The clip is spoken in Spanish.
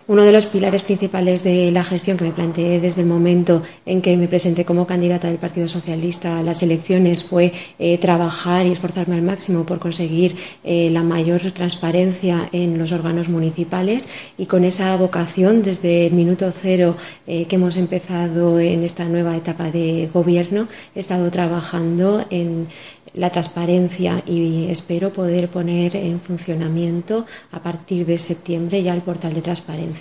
Uno de los pilares principales de la gestión que me planteé desde el momento en que me presenté como candidata del Partido Socialista a las elecciones fue trabajar y esforzarme al máximo por conseguir la mayor transparencia en los órganos municipales, y con esa vocación desde el minuto cero que hemos empezado en esta nueva etapa de gobierno he estado trabajando en la transparencia, y espero poder poner en funcionamiento a partir de septiembre ya el portal de transparencia.